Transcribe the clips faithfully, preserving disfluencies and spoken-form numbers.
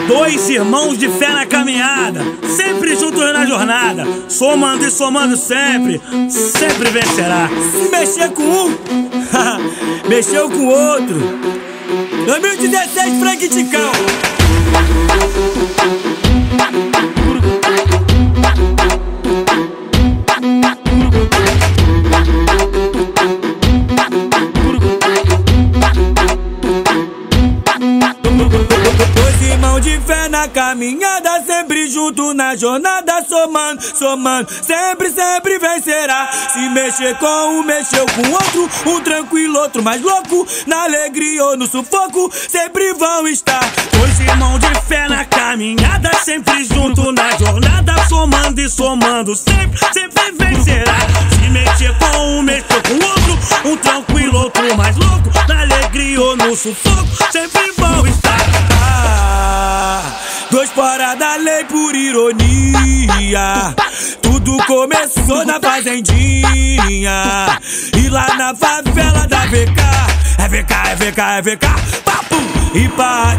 Dois irmãos de fé na caminhada, sempre juntos na jornada, somando e somando sempre, sempre vencerá. Se mexer com um, mexeu com o outro. dois mil e dezesseis, Frank Ticão. Dois irmãos de fé na caminhada, sempre junto na jornada, somando, somando, sempre, sempre vencerá. Se mexer com um, mexeu com outro, um tranquilo, outro mais louco, na alegria ou no sufoco, sempre vão estar. Dois irmãos de fé na caminhada, sempre junto na jornada, somando e somando, sempre, sempre vencerá. Se mexer com um, mexeu com outro, um tranquilo, outro mais louco, na alegria ou no sufoco, sempre vão estar. Dois fora da lei por ironia, tudo começou na fazendinha e lá na favela da V K. É V K, é V K, é V K, papo e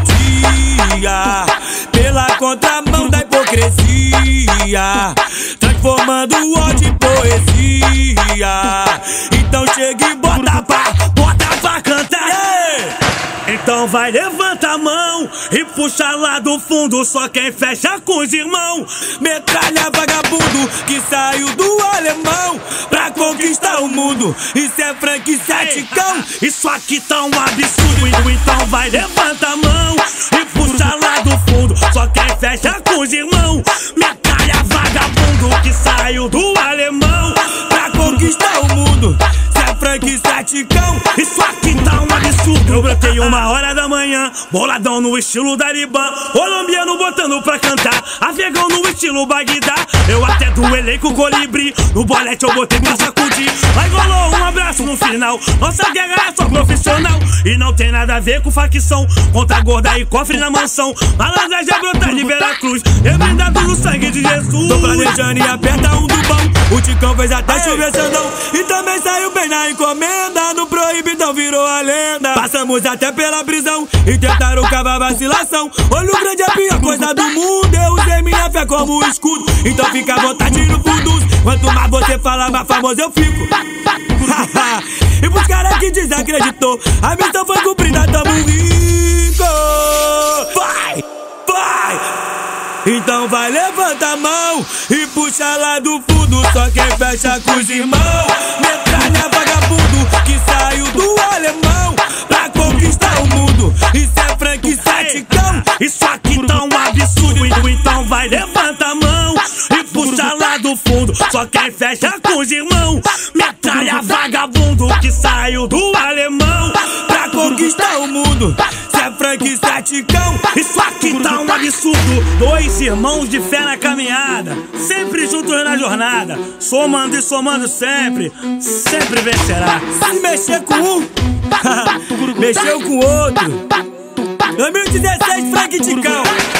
partia pela contramão da hipocrisia, transformando o ódio em poesia. Então chega e bota pra, bota pra cantar. Yeah! Então vai, levanta a mão e puxa lá do fundo, só quem fecha com os irmãos. Metralha vagabundo que saiu do alemão pra conquistar o mundo. Isso é Frank Saticão. Isso aqui tá um absurdo. Então vai, levanta a mão e puxa lá do fundo, só quem fecha com os irmãos. Metralha vagabundo que saiu do alemão pra conquistar o mundo. Isso é Frank Saticão. Isso aqui tá um absurdo. Eu brotei uma hora da manhã, boladão no estilo Daribã, colombiano botando pra cantar, afegão no estilo Bagdá. Eu até duelei com o colibri, no bolete eu botei pra sacudir. Aí rolou um abraço no final, nossa guerra é só profissional e não tem nada a ver com facção, conta gorda e cofre na mansão. Malandragem é brotar de Veracruz, rebrindado no sangue de Jesus. Tô planejando e aperta um do bom, o Ticão fez até chover Xandão e também saiu bem na encomenda, no proibidão virou a lenda. Passamos até pela prisão e tentaram cavar vacilação. Olho grande é a pior coisa do mundo, eu usei minha fé como escudo. Então fica à vontade no fundo, quanto mais você fala, mais famoso eu fico. E pros caras que desacreditou, a missão foi cumprida, tamo rico. Vai, vai. Então vai, levanta a mão e puxa lá do fundo, só quem fecha com os irmãos. Metralha vagabundo que saiu do alemão pra conquistar o mundo. Isso é Frank Saticão. Isso aqui tá um absurdo. Então vai, levanta a mão e puxa lá do fundo, só quem fecha com os irmãos. Metralha vagabundo que saiu do alemão pra conquistar o mundo. Isso é Frank Saticão. Isso aqui tá um absurdo. Dois irmãos de fé na caminhada, sempre juntos na jornada, somando e somando sempre, sempre vencerá. Se mexer com um, mexeu com o outro. dois mil e dezesseis, Frank Ticão.